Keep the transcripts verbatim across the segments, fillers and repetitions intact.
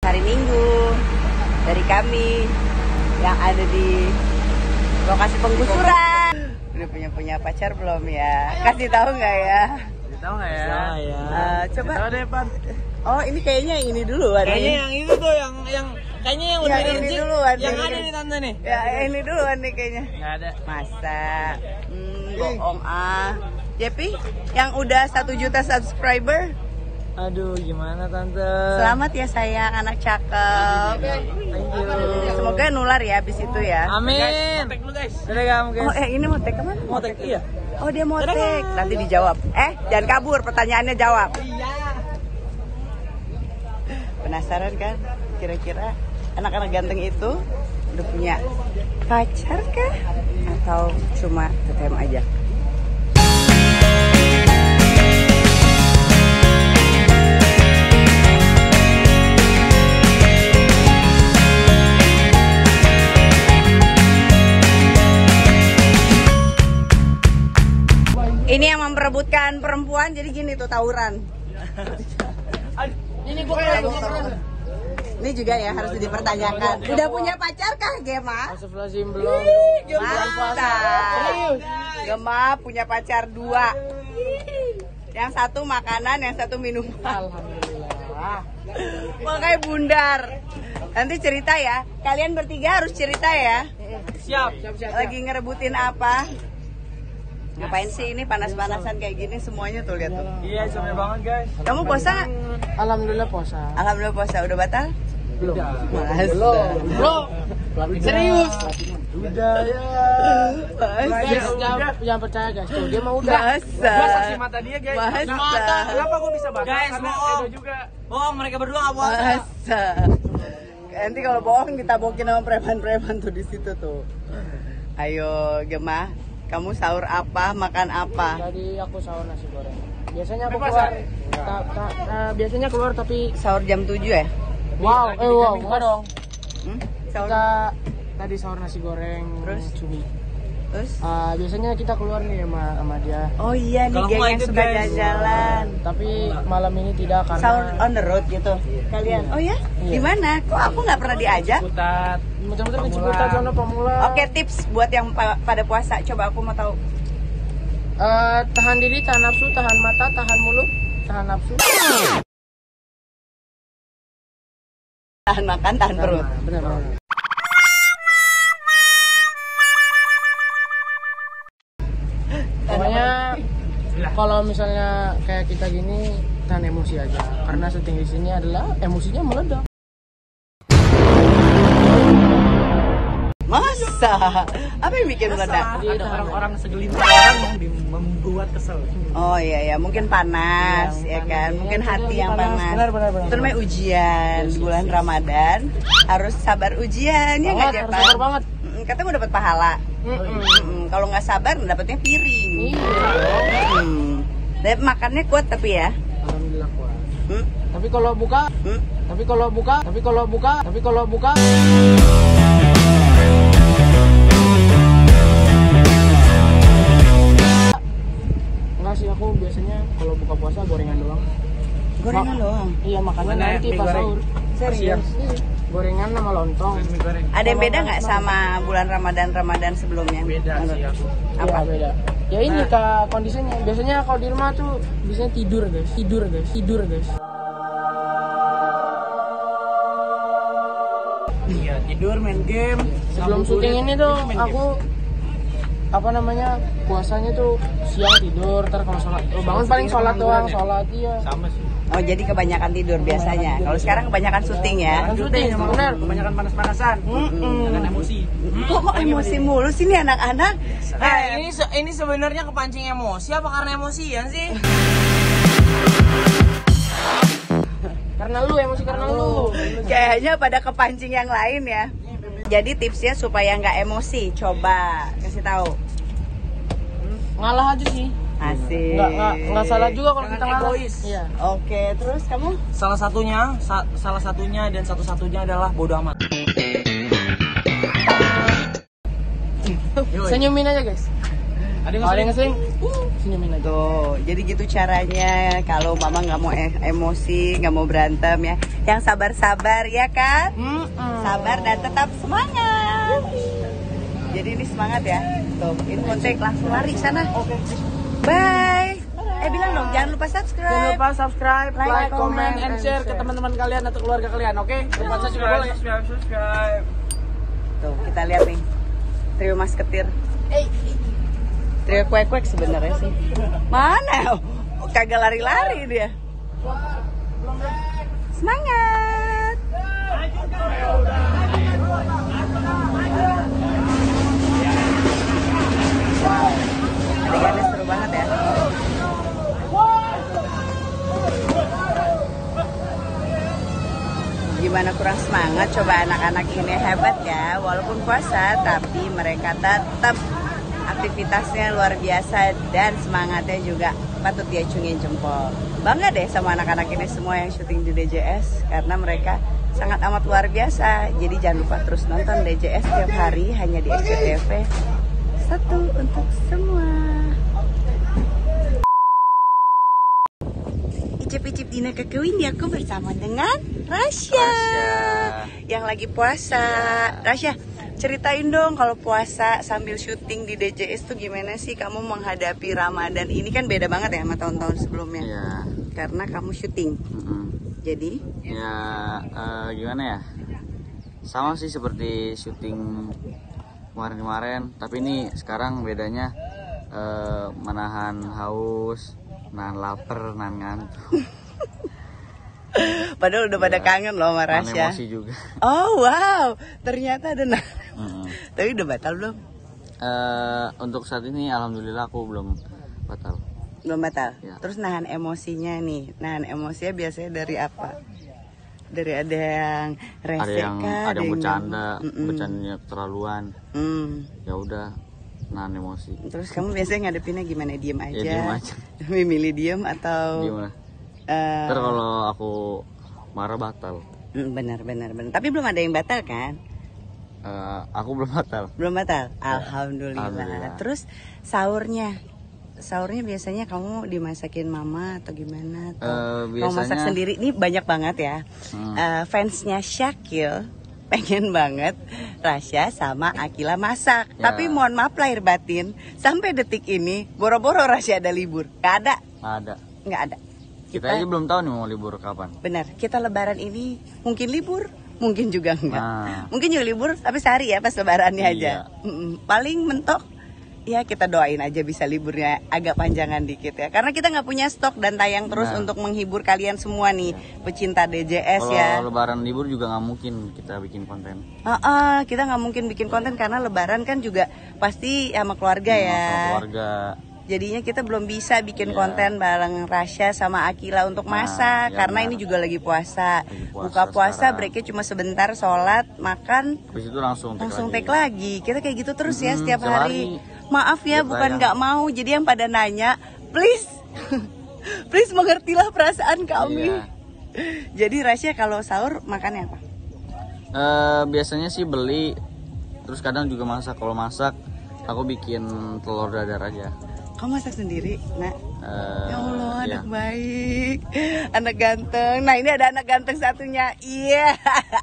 Hari Minggu dari kami yang ada di lokasi penggusuran. Udah punya punya pacar belum ya? Kasih tahu nggak ya? Kasih tahu nggak ya? ya. Uh, coba. Tahu deh, Pan. Oh, ini kayaknya yang ini dulu ada. Kayaknya yang itu tuh yang yang kayaknya yang lebih ini duluan. Yang ada nih tante nih. Ya, ini duluan nih kayaknya. Nggak ada. Masa? Hmm, bohong ah. Jepi, yang udah satu juta subscriber. Aduh, gimana tante? Selamat ya sayang, anak cakep. Thank you. Semoga nular ya abis itu ya. Amin. Mau tek dulu guys. Dadah kamu guys. Oh eh ini mau tek kemana? Mau tek iya. Oh dia mau tek. Nanti dijawab. Eh jangan kabur, pertanyaannya jawab. Iya. Penasaran kan? Kira-kira anak-anak ganteng itu udah punya pacar kah? Atau cuma T T M aja? Ini yang memperebutkan perempuan, jadi gini tuh tawuran. Ini gua lagi. Ini juga ya harus dipertanyakan. Udah punya pacar kah, Gema? Astagfirullahaladzim belum. Masa? Gema punya pacar dua. Yang satu makanan, yang satu minuman. Alhamdulillah. Makanya bundar. Nanti cerita ya. Kalian bertiga harus cerita ya. Siap, siap, siap. Lagi ngerebutin apa? Ngapain sih ini panas-panasan kayak gini semuanya tuh lihat tuh. Iya, capek banget guys. Kamu puasa nggak? Alhamdulillah puasa. Alhamdulillah puasa. Udah batal? Belum. Mas. Belum. Serius? Udah ya. Guys, jangan, jangan percaya guys. Tuh, dia mau udah. Masa. Gua saksi mata dia guys. Masa. Mata. Kenapa gua bisa batal? Guys, karena bohong. Edo juga. Bohong, mereka berdua nggak puasa. Masa. Nanti kalau bohong ditabokin sama preman-preman tuh di situ tuh. Ayo, Gemah. Kamu sahur apa, makan apa? Jadi aku sahur nasi goreng. Biasanya aku keluar, ta, ta, uh, biasanya keluar tapi Sahur jam tujuh ya? wow, eh wow, enggak dong. Hmm? Sahur. Kita tadi sahur nasi goreng, Terus? cumi. Terus? Uh, biasanya kita keluar nih sama, sama dia. Oh iya nih Kalau geng mau yang ikut, suka guys. jalan-jalan. Tapi malam ini tidak karena Sahur on the road gitu. Kalian? Oh ya? Iya. Di mana? Kok aku nggak pernah diajak? Ciputat. Muter-muter di Ciputat zona pemula. Oke, tips buat yang pa- pada puasa. Coba aku mau tahu. Uh, tahan diri, tahan nafsu, tahan mata, tahan mulut, tahan nafsu. Tahan makan, tahan perut. Benar, benar. Pokoknya kalau misalnya kayak kita gini tahan emosi aja karena setting di sini adalah emosinya meledak. Masa? Apa yang bikin meledak? Ada orang-orang segelintir orang yang di- membuat kesel. Oh iya ya, mungkin panas Iya, ya panas. kan, Iya, mungkin benar, hati benar, yang panas. panas. Benar, benar, benar. Itu namanya ujian di bulan Ramadan, harus sabar ujian ya nggak Banget, harus Jepan? sabar banget. Mm, Katanya mau dapat pahala. Mm-mm. Mm, Kalau nggak sabar dapatnya piring. Iya. Hmm. Tapi makannya kuat tapi ya. Alhamdulillah kuat. Hmm. Tapi kalau buka, Hmm. tapi kalau buka, tapi kalau buka, tapi kalau buka. Enggak sih, aku biasanya kalau buka puasa gorengan doang. Gorengan Ma- doang. Iya, makannya Mana nanti mie pas goreng? sahur. Serius? Iya. Gorengan sama lontong. Mie goreng. Ada yang beda nggak sama bulan Ramadan Ramadan sebelumnya? Beda sih aku. Apa? Iya, beda. Ya ini Nah. kak kondisinya. Biasanya kalau di rumah tuh biasanya tidur guys, tidur guys, tidur guys. Iya, tidur main game. Sebelum syuting ini tuh aku apa namanya puasanya tuh siang tidur, ntar kalau sholat oh, bangun paling sholat doang, sholat iya. Sama sih. Oh jadi kebanyakan tidur biasanya. Kalau sekarang kebanyakan syuting ya. Kan syuting, benar. Kebanyakan panas-panasan. Dengan emosi. Kok mau emosi mulu sih nih anak-anak? Eh, ini se- ini sebenarnya kepancing emosi apa karena emosian sih? Karena lu emosi karena lu. Kayaknya pada kepancing yang lain ya. Jadi tipsnya supaya nggak emosi, coba kasih tahu. Ngalah aja sih. Asik. Nggak, nggak, nggak salah juga kalau Jangan kita ngalah. egois. Iya. Oke, terus kamu? Salah satunya, sa- salah satunya dan satu-satunya adalah bodo amat. Senyumin aja guys. Ada yang ngesing? Senyumin aja. Tuh, jadi gitu caranya kalau mama nggak mau e- emosi, nggak mau berantem ya. Yang sabar-sabar ya kan? Mm-mm. Sabar dan tetap semangat. Jadi ini semangat ya. Tuh, infotek langsung lari sana. Oke. Bye. Eh bilang dong, jangan lupa subscribe. Jangan lupa subscribe, Like, like, comment, comment, and and share ke share. teman-teman kalian atau keluarga kalian, oke? Berpaca juga boleh. subscribe, subscribe. Tuh, kita lihat nih. Trio Masketir. Trio kuek-kuek sebenarnya sih. Mana? Oh, kagak lari-lari dia. Semangat. Adegannya seru banget ya. Gimana kurang semangat, coba anak-anak ini hebat ya. Walaupun puasa tapi mereka tetap aktivitasnya luar biasa dan semangatnya juga patut diacungin jempol. Bangga deh sama anak-anak ini semua yang syuting di D J S karena mereka sangat amat luar biasa. Jadi jangan lupa terus nonton D J S tiap hari hanya di S C T V. Satu untuk semua. Icip-icip dina kekewin aku bersama dengan Rasya, Rasya. yang lagi puasa. Rasya, ceritain dong kalau puasa sambil syuting di D J S tuh gimana sih kamu menghadapi Ramadan ini? Kan beda banget ya sama tahun-tahun sebelumnya. Iya. Karena kamu syuting. Mm-mm. Jadi, Ya eh, gimana ya? Sama sih seperti syuting kemarin-kemarin, tapi ini sekarang bedanya eh, menahan haus, menahan lapar, menahan ngantuk. padahal udah pada kangen loh sama Menahan Rasya. emosi juga. Oh wow, ternyata ada nah. Mm-mm. Tapi udah batal belum? Eh, untuk saat ini alhamdulillah aku belum batal. Belum batal. Ya. Terus nahan emosinya nih. Nahan emosinya biasanya dari apa? Dari ada yang resek Ada yang kah? ada yang bercanda, Mm-mm. bercandanya keterlaluan. Hmm. Ya udah, nahan emosi. Terus kamu biasanya ngadepinnya gimana? Diem aja? Ya, diem aja. Milih diem atau? Gimana? eh, Ntar kalau aku marah batal. mm, benar, benar, benar. Tapi belum ada yang batal kan? Eh, aku belum batal. Belum batal? Alhamdulillah. Alhamdulillah. Terus sahurnya? Sahurnya biasanya kamu dimasakin mama atau gimana? Atau Eh, kamu masak biasanya- sendiri? Ini banyak banget ya. Hmm. Eh, fansnya Syakil pengen banget Rasya sama Akila masak. Ya. Tapi mohon maaf lahir batin, sampai detik ini boro-boro Rasya ada libur. Gak ada, Ada. nggak ada. Kita aja belum tahu nih mau libur kapan. Benar, kita lebaran ini mungkin libur, mungkin juga enggak. Nah. Mungkin juga libur, tapi sehari ya pas lebarannya aja. Iya. Mm-mm. Paling mentok, ya kita doain aja bisa liburnya agak panjangan dikit ya. Karena kita nggak punya stok dan tayang terus Nah. untuk menghibur kalian semua nih, pecinta D J S Kalau ya. lebaran libur juga nggak mungkin kita bikin konten. Ah, ah, kita nggak mungkin bikin konten karena lebaran kan juga pasti sama keluarga ya. Sama keluarga. Jadinya kita belum bisa bikin Iya. konten bareng Rasya sama Akila untuk Nah, masak ya karena benar. ini juga lagi puasa. Lagi puasa Buka puasa sekarang. breaknya cuma sebentar, sholat, makan, Habis itu langsung take langsung lagi. take lagi. Kita kayak gitu terus ya Mm-mm, setiap setiap hari. hari. Maaf ya, Kita bukan yang- nggak mau. Jadi yang pada nanya, please, please mengertilah perasaan kami. Iya. Jadi Rasya kalau sahur makannya apa? Eh, biasanya sih beli, terus kadang juga masak. Kalau masak, aku bikin telur dadar aja. Kamu masak sendiri, nak? Eh, Ya Allah, iya. anak baik, anak ganteng. Nah ini ada anak ganteng satunya, iya.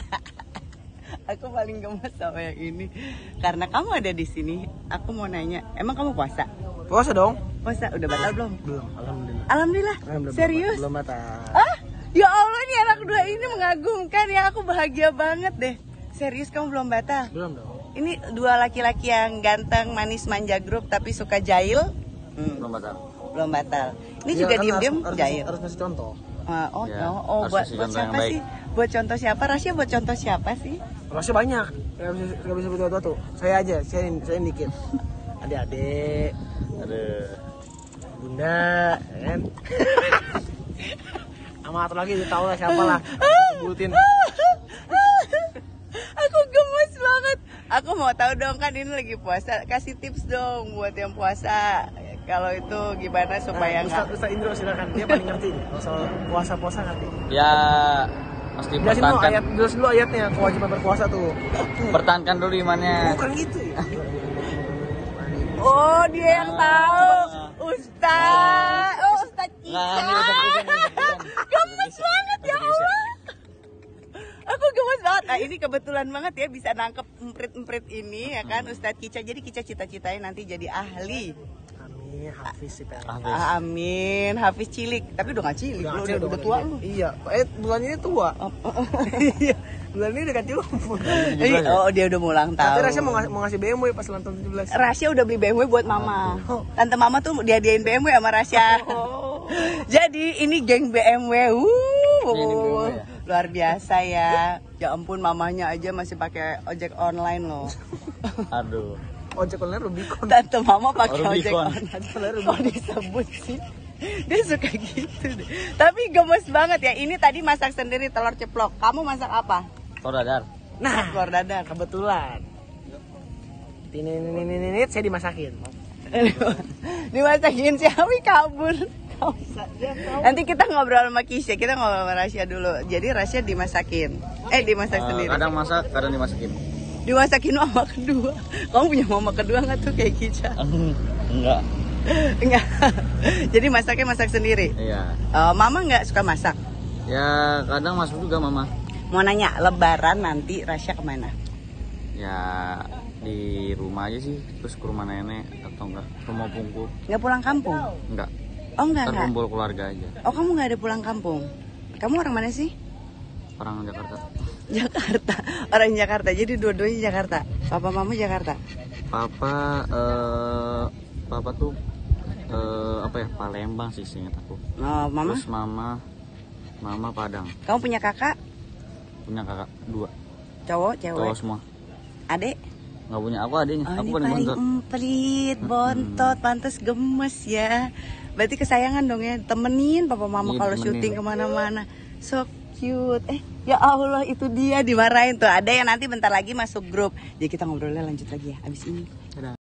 Aku paling gemes sama yang ini, karena kamu ada di sini. Aku mau nanya, emang kamu puasa? Puasa dong? Puasa udah batal belum? Belum, alhamdulillah. Alhamdulillah. Belum, Serius? Belum batal. Ah, ya Allah nih anak dua ini mengagumkan ya. Aku bahagia banget deh. Serius kamu belum batal? Belum dong. Ini dua laki-laki yang ganteng, manis, manja grup, tapi suka jahil. Hmm, Belum batal. belum batal. Ini Iya, juga kan diem-diem harus, harus, jahil. harus ngasih contoh. Ah, oh, Ya, oh, oh, harus buat, kasih buat contoh yang siapa baik. sih? Buat contoh siapa? Rasya buat contoh siapa sih? Rasanya banyak. Gak bisa, gak bisa sebut satu. Saya aja, saya saya dikit. Adik-adik, Ada. bunda, ya kan? Sama satu lagi tahu lah siapa lah. Sebutin. Aku gemes banget. Aku mau tahu dong, kan ini lagi puasa. Kasih tips dong buat yang puasa. Kalau itu gimana supaya Nah, Ustaz, nggak... Ustaz Indro silakan. Dia paling ngerti nih. Kalau soal puasa-puasa ngerti. Ya mesti Jelasin dulu pertahankan, ayat, jelasin dulu ayatnya kewajiban berpuasa tuh. pertahankan dulu imannya. Bukan gitu ya. Oh, dia yang tahu. Ustaz. Oh, Ustaz Cica. Gemes banget ya Allah. Aku gemes banget. Nah, ini kebetulan banget ya bisa nangkep emprit-emprit ini ya kan Ustaz Cica. Jadi Cica cita-citanya nanti jadi ahli. Amin, Hafiz sih P N S. Amin, Hafiz cilik. Tapi udah gak cilik, lu udah, udah tua lu. Iya, eh bulan ini tua. Iya, bulan ini udah ganti umur. Oh, dia udah mau ulang tahun. Tapi Rasya mau ngasih, mau ngasih B M W pas ulang tahun tujuh belas. Rasya udah beli B M W buat mama. Tante mama tuh diadain B M W sama Rasya. Jadi ini geng B M W. Uh, luar biasa ya. Ya ampun, mamanya aja masih pakai ojek online loh. Aduh. Ojek online Rubicon. Tante mama pakai Oh, ojek Rubicon. online. Kok disebut sih? Dia suka gitu deh. Tapi gemes banget ya. Ini tadi masak sendiri telur ceplok. Kamu masak apa? Telur dadar. Nah, telur dadar. Kebetulan. Ini ini ini ini, ini saya dimasakin. Dimasakin si Awi kabur. Nanti kita ngobrol sama Kisya, kita ngobrol sama Rasya dulu. Jadi Rasya dimasakin. Eh, dimasak Eh, sendiri. kadang masak, kadang dimasakin. Dimasakin mama kedua. Kamu punya mama kedua nggak tuh kayak Kisya? Enggak. Enggak. Jadi masaknya masak sendiri. Iya. Uh, mama nggak suka masak. Ya kadang masuk juga mama. Mau nanya, Lebaran nanti Rasya kemana? Ya di rumah aja sih, terus ke rumah nenek atau enggak ke rumah bungku. Nggak pulang kampung? Enggak. Oh enggak enggak. Terkumpul keluarga aja. Oh kamu nggak ada pulang kampung? Kamu orang mana sih? Orang Jakarta. Jakarta. Orang Jakarta. Jadi dua-duanya Jakarta. Papa mama Jakarta. Papa eh papa tuh eh apa ya, Palembang sih seingat aku. Oh mama? Terus mama mama Padang. Kamu punya kakak? Punya kakak dua. Cowok, cewek? Cowok semua. Adek? Nggak punya aku adiknya. Oh, aku ini paling paling bontot. emprit, bontot, pantas gemes ya. Berarti kesayangan dong ya, temenin papa mama Iya, kalau temenin. syuting kemana-mana. So cute. Eh, ya Allah itu dia dimarahin tuh. Ada yang nanti bentar lagi masuk grup. Jadi kita ngobrolnya lanjut lagi ya abis ini. Dadah.